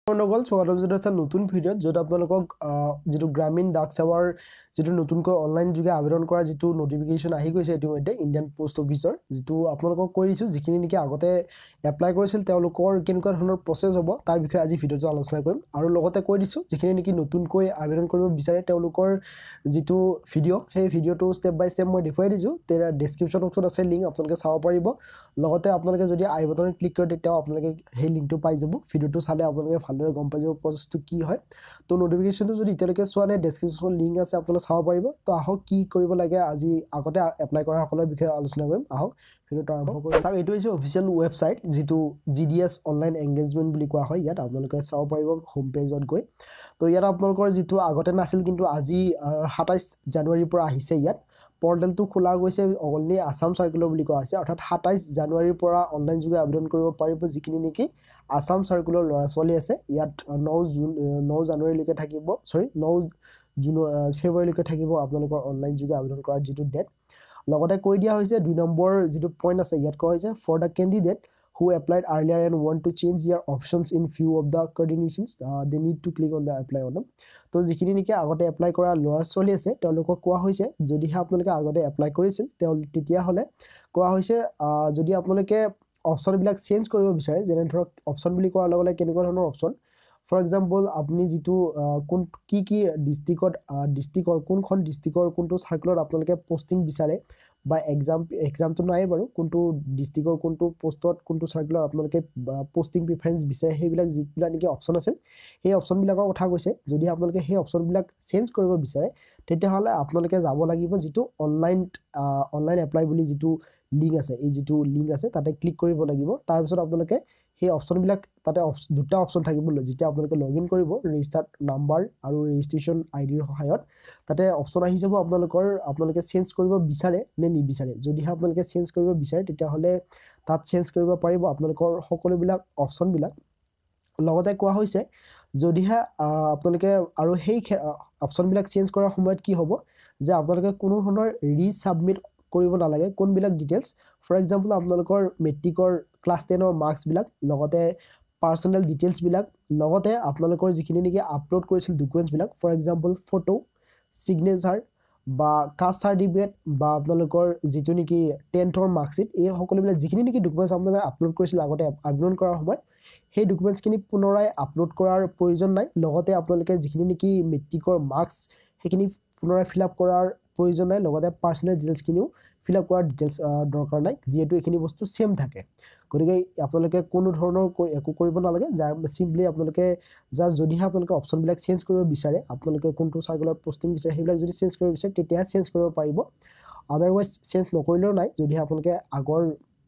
নগল স্বাগতম জনাইছো নতুন ভিডিঅ যত আপোনালোকক যেটো গ্ৰামীণ ডাক সেৱাৰ যেটো নতুনকৈ অনলাইন যোগে আবেদন কৰা যেটো নোটিফিকেশন আহি গৈছে ইতিমধ্যে ইণ্ডিয়ান পোষ্ট অফিচৰ যেটো আপোনালোকক কৈ দিছো যিখিনি নেকি আগতে এপ্লাই কৰিছিল তেওঁলোকৰ কেনেকুৱা ধৰণৰ প্ৰসেস হ'ব তাৰ বিষয়ে আজি ভিডিঅটো আলোচনা কৰিম আৰু লগতে কৈ দিছো যিখিনি নেকি নতুনকৈ আবেদন কৰিব বিচাৰে তেওঁলোকৰ যেটো ভিডিঅ সেই ভিডিঅটো স্টেপ বাই স্টেপ মই দেখুৱাই দিছো তেৰা ডেসক্ৰিপচন বক্সত আছে লিংক আপোনালোকে চাব পাৰিব লগতে আপোনালোকে যদি আই বটনত ক্লিক কৰে তেতিয়া আপোনালোকে সেই লিংকটো পাই যাব ভিডিঅটো চালে আপোনালোকে ভালদৰে গম পাই যাব প্ৰসেসটো কি হয় তো নোটিফিকেশনটো যদি ইতিয়ালৈকে চোৱা নাই ডেসক্ৰিপচন লিংক আছে আপোনালোকে চাব পাৰিব তো আহক কি কৰিব লাগে আজি আগতে এপ্লাই কৰা সকলৰ বিষয়ে আলোচনা কৰিম আহক ভিডিঅটো আৰম্ভ কৰিম স্যাৰ এটো হৈছে অফিচিয়েল ওয়েবসাইট যেটো GDS অনলাইন এংগেজমেন্ট বুলি কোৱা হয় ইয়াত আপোনালোকে চাব পাৰিব হোম পেজত গৈ তো ইয়াত আপোনালোকৰ যেটো আগতে নাছিল কিন্তু আজি 27 জানুৱাৰীৰ পৰা আহিছে ইয়াত পৰ্টেলটো খোলা গৈছে অনলি আসাম সাৰ্কুলাৰ বুলি কোৱা হৈছে অৰ্থাৎ 27 জানুৱাৰীৰ পৰা অনলাইন যোগে আবেদন কৰিব পাৰিব যিখিনি নেকি আসাম সাৰ্কুলাৰ লৰাছৱালি আছে ইয়াত 9 জানুৱাৰীলৈকে থাকিব 9 ফেব্ৰুৱাৰীলৈকে থাকিব আপোনালোকৰ অনলাইন যোগে আবেদন কৰাৰ যেটো ডেট লগতে কৈ দিয়া হৈছে 2 নম্বৰ যেটো পইণ্ট আছে ইয়াত কোৱা হৈছে for the candidate who applied earlier and want to change their options in few of the coordinations they need to click on the apply button তো যিখিনি নেকি আগতে এপ্লাই কৰা লৰা চলি আছে তেওঁলোকক কোৱা হৈছে যদি আপোনালোকে আগতে এপ্লাই কৰিছিল তেতিয়া হলে কোৱা হৈছে যদি আপোনালোকে অপচন বিলাক চেঞ্জ কৰিব বিচাৰে যেনে ধৰক অপচন বুলি কোৱাৰ লগে লগে কেনেকুৱা ধৰণৰ অপচন ফৰ এক্সাম্পল আপুনি যেটো কোন কি ডিস্ট্ৰিক্টৰ কোনখন ডিস্ট্ৰিক্টৰ কোনটো সাৰ্কুলাৰ আপোনালোকে পোস্টিং বিচাৰে বা এক্সামটো নাই বাৰু কোনটো ডিস্ট্ৰিক্টৰ কোনটো পোষ্টত কোনটো সাৰ্কুলাৰ আপোনালোকে পোস্টিং প্ৰিফাৰেন্স বিচাৰে সেইবিলাক যিবিলাক নেকি অপচন আছে সেই অপচন বিলাকৰ কথা কৈছে যদি আপোনালোকে সেই অপচন বিলাক চেঞ্জ কৰিব বিচাৰে তেতিয়া হলে আপোনালোকে যাব লাগিব যেটো অনলাইন এপ্লাই বুলি যেটো লিংক আছে এই যেটো লিংক আছে তাতে ক্লিক কৰিব লাগিব তাৰ পিছত আপোনালোকে সেই অপচন বিলাক তাতে দুটা অপচন থাকিব যেতিয়া আপোনালোকে লগইন কৰিব ৰেজিষ্টাৰ্ড নাম্বাৰ আৰু ৰেজিষ্ট্ৰেচন আইডিৰ সহায়ত তাতে অপচন আহি যাব আপোনালোকে চেঞ্জ কৰিব বিচাৰে নে নিবিচাৰে যদি আপোনালোকে চেঞ্জ কৰিব বিচাৰে তেতিয়া হলে তাত চেঞ্জ কৰিব পাৰিব আপোনালোকৰ সকলো বিলাক অপচন বিলাক লগতে কোৱা হৈছে যদিহে আপোনালোকে আৰু সেই অপচন বিলাক চেঞ্জ কৰাৰ সময়ত কি হ'ব যে আপোনালোকে কোনো ধৰণৰ ৰিসাবমিট কৰিব নালাগে কোনবিলাক ডিটেইলছ ফৰ এক্সাম্পল আপোনালোকৰ মেট্ৰিকৰ ক্লাছ 10 ৰ মাৰ্কস বিলাক লগতে পাৰ্সোনাল ডিটেইলছ বিলাক লগতে আপোনালোকৰ যিখিনি নেকি আপলোড কৰিছিল ডকুমেন্টছ বিলাক ফৰ এক্সাম্পল ফটো সিগনেচাৰ বা কাষ্ট সাৰ্টিফিকেট বা আপোনালোকৰ যেটো নেকি 10th ৰ মাৰ্কশিট এই সকলোবিলাক যিখিনি নেকি ডকুমেন্টছ আপোনালোকে আপলোড কৰিছিল আগতে আবেদন কৰাৰ সময়ত সেই ডকুমেন্টছ খিনি পুনৰাই আপলোড কৰাৰ প্ৰয়োজন নাই লগতে আপোনালোকে যিখিনি নেকি মেট্ৰিকৰ মাৰ্কস সেইখিনি পুনৰাই ফিলআপ কৰাৰ প্ৰয়োজন নাই লগতে পাৰ্সোনাল ডিটেইলছ কিনিও ফিলআপ কৰাৰ ডিটেইলছ দৰকাৰ নাই যেহেতু এখিনি বস্তু সেম থাকে গতিকে আপোনালোকে কোনো ধৰণৰ একো কৰিব নালাগে যাৰ সিম্পলি আপোনালোকে যদিহে আপোনালোকে অপচন বিলাক চেঞ্জ কৰিব বিচাৰে আপোনালোকে কোনটো সাৰ্কুলাৰ পোস্টিং বিচাৰে সেইবিলাক যদি চেঞ্জ কৰিব বিচাৰে তেতিয়া চেঞ্জ কৰিব পাৰিব আদাৰৱাইজ চেঞ্জ নকৰিলেও নাই যদি আপোনালোকে আগৰ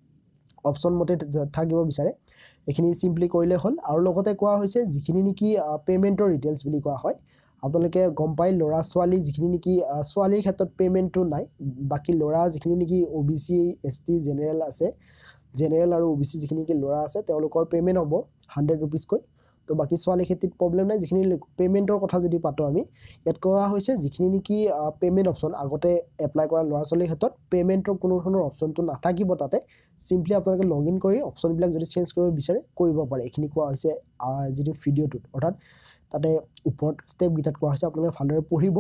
অপচন মতে থাকিব বিচাৰে এখিনি সিম্পলি কৰিলে হ'ল আৰু লগতে কোৱা হৈছে যিখিনি নেকি পেমেন্টৰ ডিটেইলছ বুলি কোৱা হয় আপোনালোকে গম পাই লৰা সোৱালি যিখিনি নেকি সোৱালিৰ ক্ষেত্ৰত পেমেন্টটো নাই বাকি লৰা যিখিনি নেকি OBC ST জেনাৰেল আছে জেনাৰেল আৰু OBC যিখিনি নেকি লৰা আছে তেওঁলোকৰ পেমেন্ট হ'ব 100 रुपीस কৈ তো বাকি সোৱালি ক্ষেত্ৰত প্ৰবলেম নাই যিখিনি পেমেন্টৰ কথা যদি পাতো আমি ইয়াত কোৱা হৈছে যিখিনি নেকি পেমেন্ট অপচন আগতে এপ্লাই কৰা লৰা সোৱালিৰ ক্ষেত্ৰত পেমেন্টৰ কোনো ধৰণৰ অপচনটো নাথাকিব তাতে সিম্পলি আপোনালোকে লগইন কৰি অপচন বিলাক যদি চেঞ্জ কৰিব বিচাৰে কৰিব পাৰে এখিনি কোৱা হৈছে যেটো ভিডিঅটোত অৰ্থাৎ তাতে ওপৰত স্টেপ গিটাত কোৱা হৈছে আপোনালোকে ভালদৰে পঢ়িব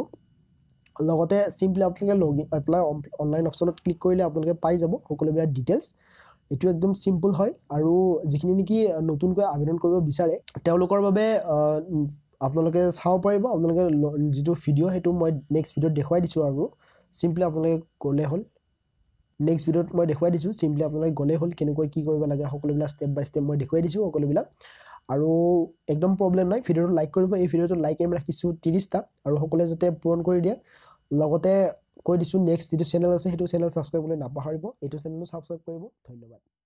লগতে সিম্পলি আপোনালোকে লগইন এপ্লাই অনলাইন অপচনত ক্লিক কৰিলে আপোনালোকে পাই যাব সকলোবিলাক ডিটেইলছ এটো একদম সিম্পল হয় আৰু যিখিনি নেকি নতুনকৈ আবেদন কৰিব বিচাৰে তেওঁলোকৰ বাবে আপোনালোকে চাব পাৰিব আপোনালোকে যেটো ভিডিঅ হেতু মই নেক্সট ভিডিঅত দেখুৱাই দিছো আৰু সিম্পলি আপোনালোকে গলে হ'ল নেক্সট ভিডিঅত মই দেখুৱাই দিছো সিম্পলি আপোনালোকে গলে হ'ল কেনেকৈ কি কৰিব লাগে সকলোবিলাক স্টেপ বাই স্টেপ মই দেখুৱাই দিছো সকলোবিলাক আৰু একদম প্ৰবলেম নাই ভিডিঅটো লাইক কৰিব এই ভিডিঅটো লাইক এম ৰাখিছো 30 টা আৰু সকলোৱে যাতে পূৰণ কৰি দিয়ে লগতে কৈ দিছো নেক্সট যেটো চেনেল আছে হেতু চেনেল সাবস্ক্ৰাইব কৰিবলৈ নাপাহৰিব এটো চেনেলটো সাবস্ক্ৰাইব কৰিব ধন্যবাদ